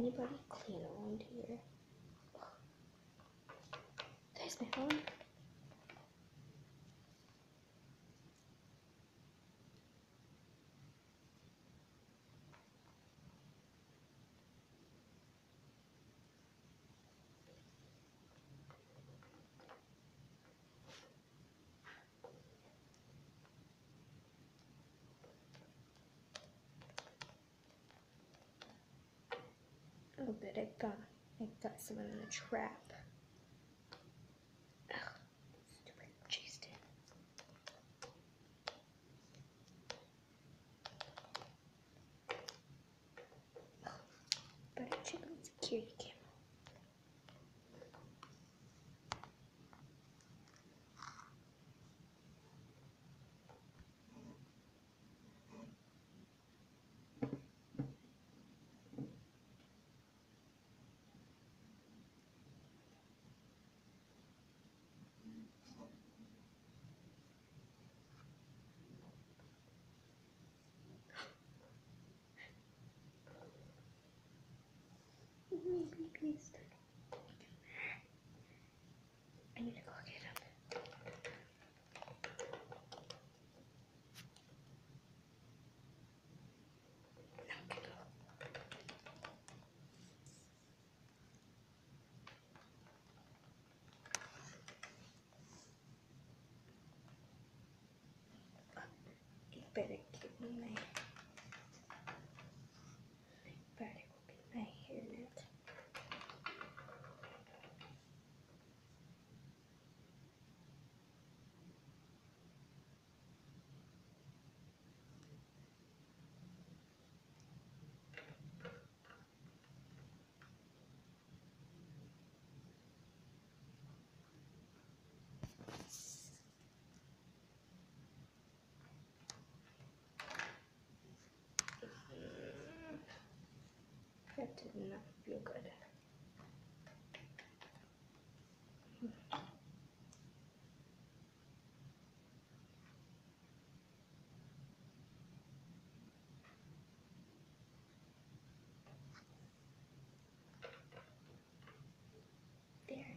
anybody clean around here? There's my phone. Oh, but I got someone in a trap. Ugh, stupid chased it. But I check on security camera. I need to go get him. Now we can go. You better give me my hairnet. That did not feel good. There.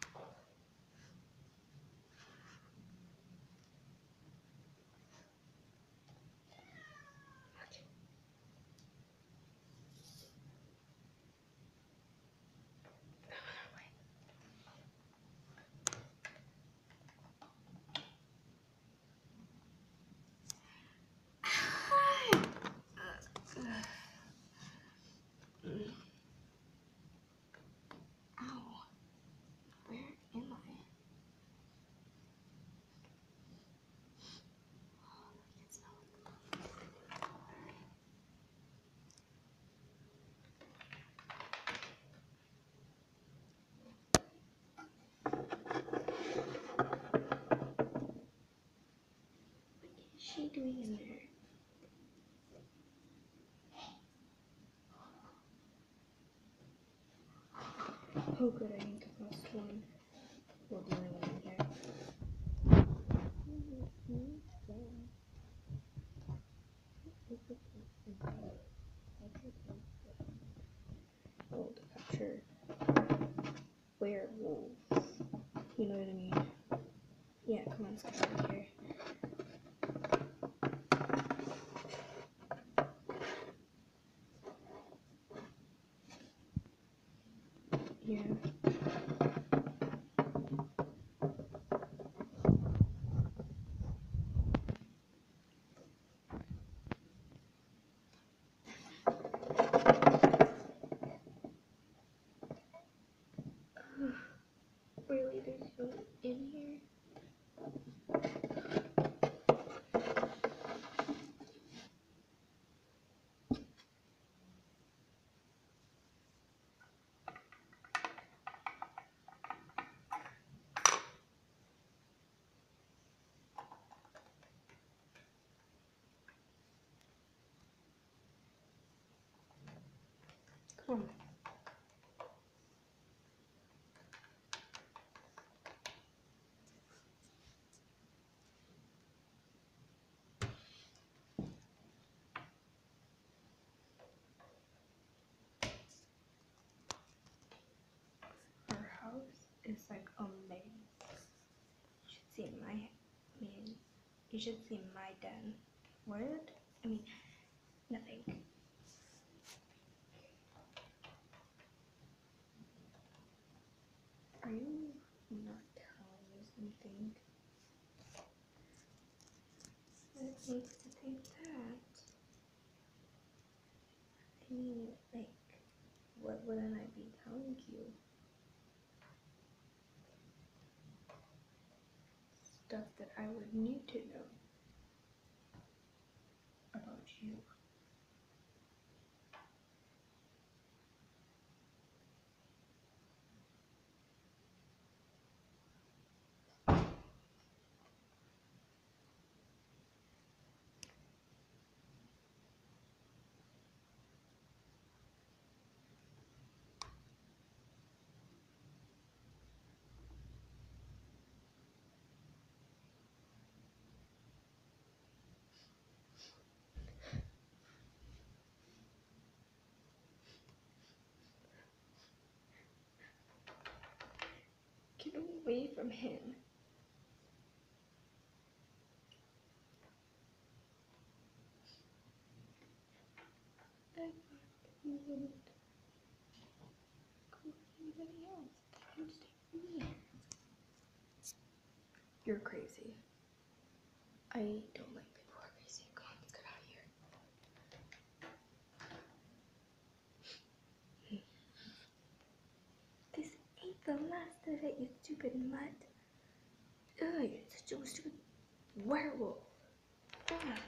What is she doing in there? Oh good, I think I lost one. Well, the only one in here. Oh, to capture werewolves. You know what I mean? Yeah, come on, let's get out of here. Yeah. Really, there's no in here? Come on. see my, you should see my den. What? I mean, nothing. Are you not telling me something? What makes you think that? I mean, like, what wouldn't I be telling you? Stuff that I would need to know about you. Get away from him. I thought you wouldn't go with anybody else. That you'd stay with me. You're crazy. I don't like people who are crazy. Come on, let's get out of here. This ain't the last of it, you stupid mutt. Ugh, you're such a stupid werewolf. Ugh.